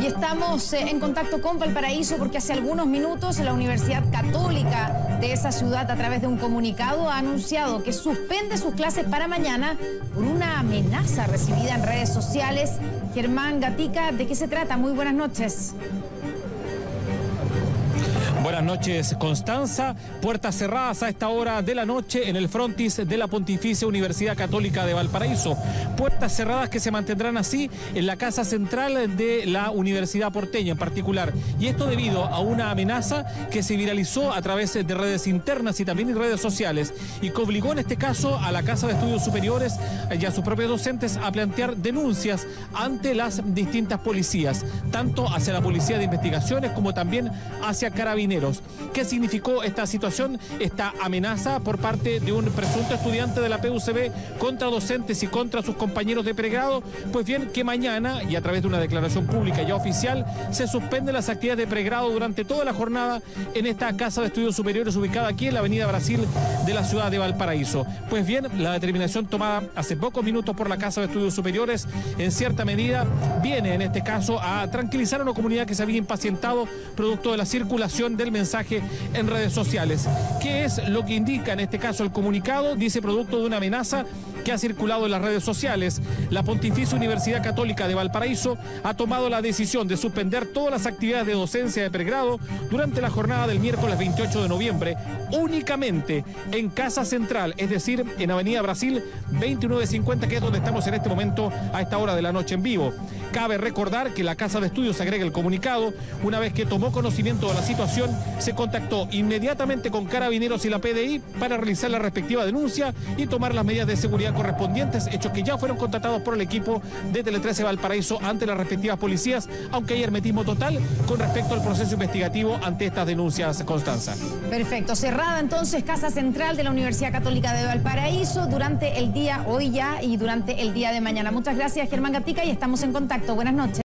Y estamos en contacto con Valparaíso porque hace algunos minutos la Universidad Católica de esa ciudad, a través de un comunicado, ha anunciado que suspende sus clases para mañana por una amenaza recibida en redes sociales. Germán Gatica, ¿de qué se trata? Muy buenas noches. Buenas noches, Constanza. Puertas cerradas a esta hora de la noche en el frontis de la Pontificia Universidad Católica de Valparaíso. Puertas cerradas que se mantendrán así en la casa central de la Universidad porteña en particular. Y esto debido a una amenaza que se viralizó a través de redes internas y también en redes sociales, y que obligó en este caso a la Casa de Estudios Superiores y a sus propios docentes a plantear denuncias ante las distintas policías, tanto hacia la Policía de Investigaciones como también hacia Carabineros. ¿Qué significó esta situación, esta amenaza por parte de un presunto estudiante de la PUCB contra docentes y contra sus compañeros de pregrado? Pues bien, que mañana, y a través de una declaración pública ya oficial, se suspenden las actividades de pregrado durante toda la jornada en esta Casa de Estudios Superiores ubicada aquí en la Avenida Brasil de la ciudad de Valparaíso. Pues bien, la determinación tomada hace pocos minutos por la Casa de Estudios Superiores, en cierta medida, viene en este caso a tranquilizar a una comunidad que se había impacientado producto de la circulación del mensaje en redes sociales. ¿Qué es lo que indica en este caso el comunicado? Dice: producto de una amenaza que ha circulado en las redes sociales, la Pontificia Universidad Católica de Valparaíso ha tomado la decisión de suspender todas las actividades de docencia de pregrado durante la jornada del miércoles 28 de noviembre, únicamente en Casa Central, es decir, en Avenida Brasil 2950, que es donde estamos en este momento a esta hora de la noche en vivo. Cabe recordar que la Casa de Estudios agrega el comunicado: una vez que tomó conocimiento de la situación, se contactó inmediatamente con Carabineros y la PDI para realizar la respectiva denuncia y tomar las medidas de seguridad correspondientes, hechos que ya fueron contratados por el equipo de Tele 13 Valparaíso ante las respectivas policías, aunque hay hermetismo total con respecto al proceso investigativo ante estas denuncias, Constanza. Perfecto, cerrada entonces Casa Central de la Universidad Católica de Valparaíso durante el día, hoy ya, y durante el día de mañana. Muchas gracias, Germán Gatica, y estamos en contacto. Buenas noches.